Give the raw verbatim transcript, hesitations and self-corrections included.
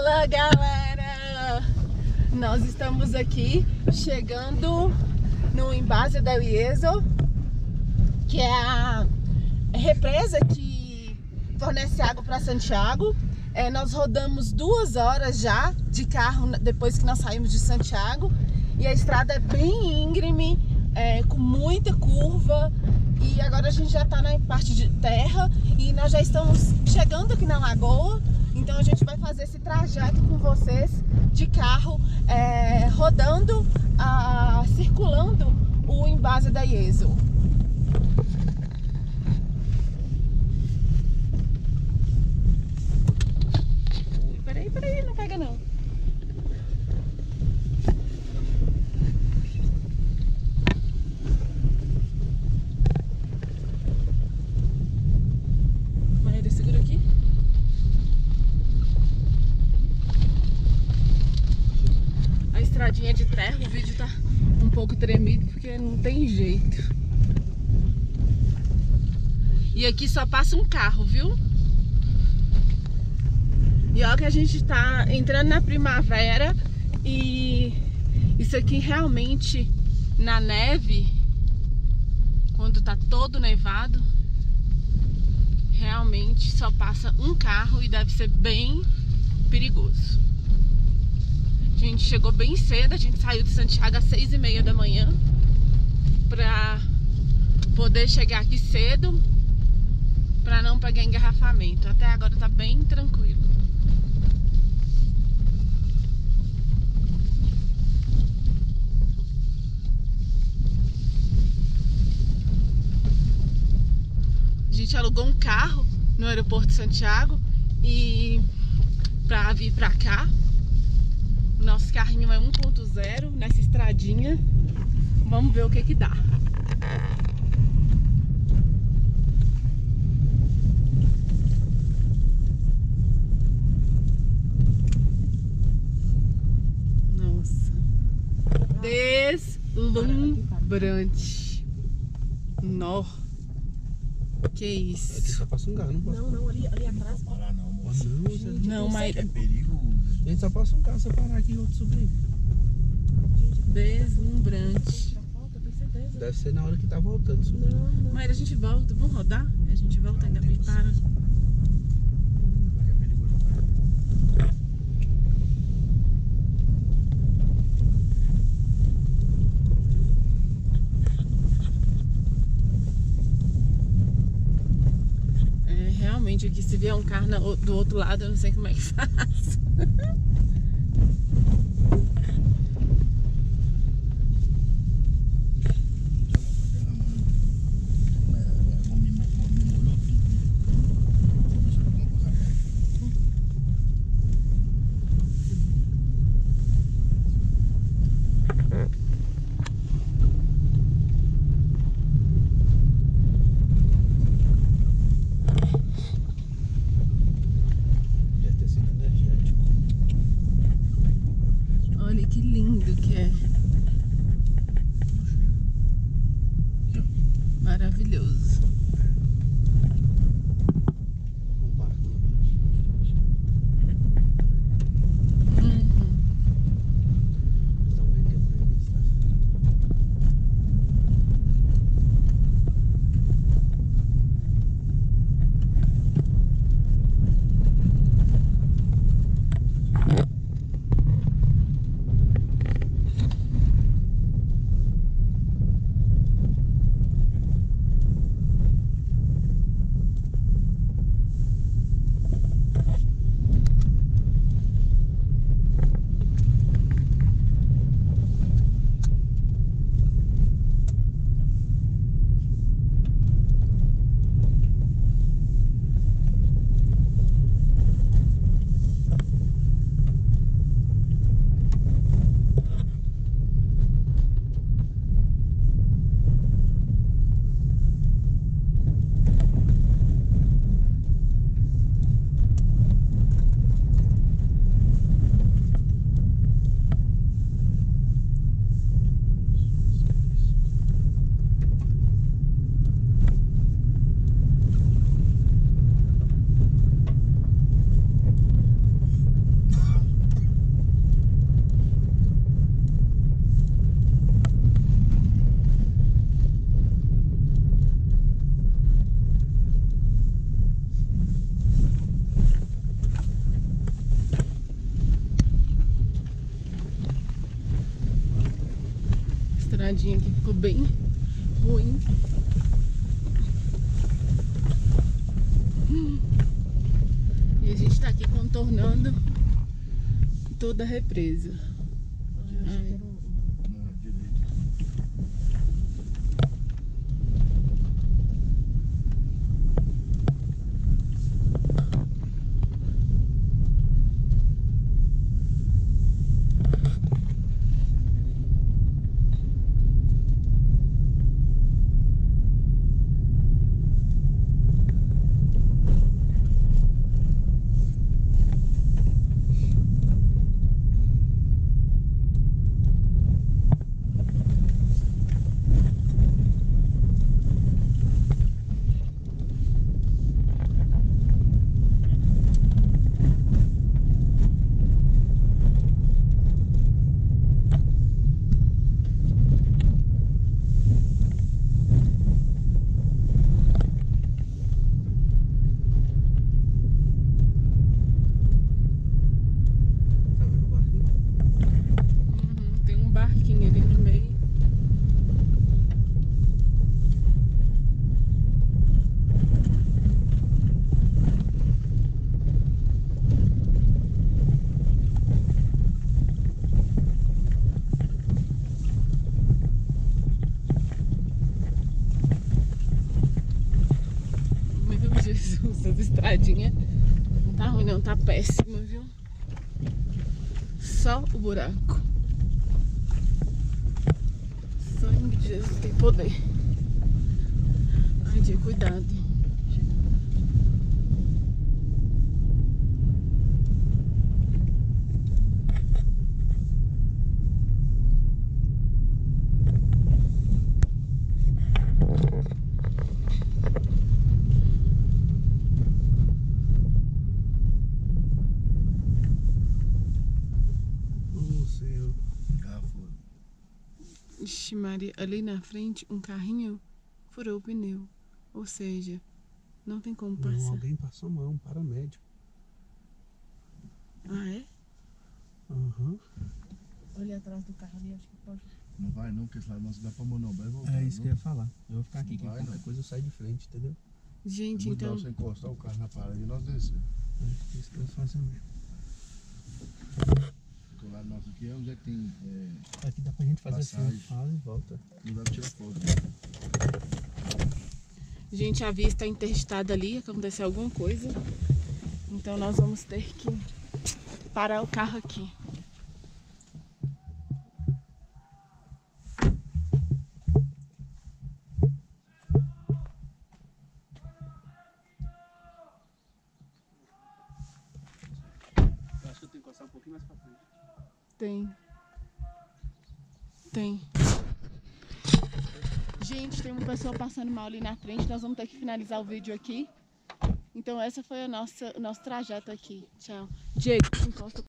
Fala, galera! Nós estamos aqui chegando no Embalse del Ieso, que é a represa que fornece água para Santiago. É, nós rodamos duas horas já de carro depois que nós saímos de Santiago, e a estrada é bem íngreme, é, com muita curva. E agora a gente já está na parte de terra e nós já estamos chegando aqui na lagoa. Então a gente vai fazer esse trajeto com vocês de carro, é, rodando, a, circulando o Embalse del Ieso. Peraí, peraí, não pega não. Maíra, segura aqui. A estradinha de terra, o vídeo tá um pouco tremido porque não tem jeito. E aqui só passa um carro, viu? E olha que a gente tá entrando na primavera e isso aqui realmente na neve, quando tá todo nevado, realmente só passa um carro e deve ser bem perigoso. A gente chegou bem cedo, a gente saiu de Santiago às seis e meia da manhã pra poder chegar aqui cedo, pra não pegar engarrafamento. Até agora tá bem tranquilo. A gente alugou um carro no aeroporto de Santiago e pra vir pra cá. O nosso carrinho é um ponto zero nessa estradinha. Vamos ver o que que dá. Nossa. Deslumbrante. Nó. Que isso? Aqui só passa um carro, não passa. Não, não, ali, ali atrás. Parar não, moça. Não, gente, Não, mas é perigo. A gente só passa um carro, se eu parar aqui e outro subir. deslumbrante. Deve ser na hora que tá voltando subir. Não, não. Mas a gente volta, vamos rodar? A gente volta, ainda bem para. É perigoso. É, realmente aqui se vier um carro na- do outro lado, eu não sei como é que faz. Deve ter sido energético. Olha que lindo que é. Maravilhoso. Um barco. Uhum. Então vem aqui pra ele, tá? estradinha aqui ficou bem ruim. E a gente tá aqui contornando toda a represa. Ai. Essa estradinha não tá ruim não, tá péssima, viu? Só o buraco. Sangue de Jesus tem poder. Ai, Dia, cuidado. Ixi, Maria, ali na frente um carrinho furou o pneu. Ou seja, não tem como passar. Não, alguém passou mal, um paramédico. Ah, é? Aham. Uhum. Olha atrás do carro ali, acho que pode. Não vai não, porque esse lado nosso dá pra manobrar e voltar. É isso não? que eu ia falar. Eu vou ficar aqui, Não que vai, qualquer não. coisa eu saio de frente, entendeu? Gente, É muito então... melhor você encostar o carro na parede e nós descer. É isso que eu ia fazer mesmo. Porque o lado nosso aqui é onde é que tem... É, aqui dá pra gente fazer passagem. assim, faz e volta. Não dá pra tirar foto. Gente, a via está interditada ali, aconteceu alguma coisa. Então nós vamos ter que parar o carro aqui. Acho que eu tenho que encostar um pouquinho mais pra frente. Tem. Tem. Gente, tem uma pessoa passando mal ali na frente. Nós vamos ter que finalizar o vídeo aqui. Então essa foi a nossa, o nosso trajeto aqui. Tchau. Diego, encosta.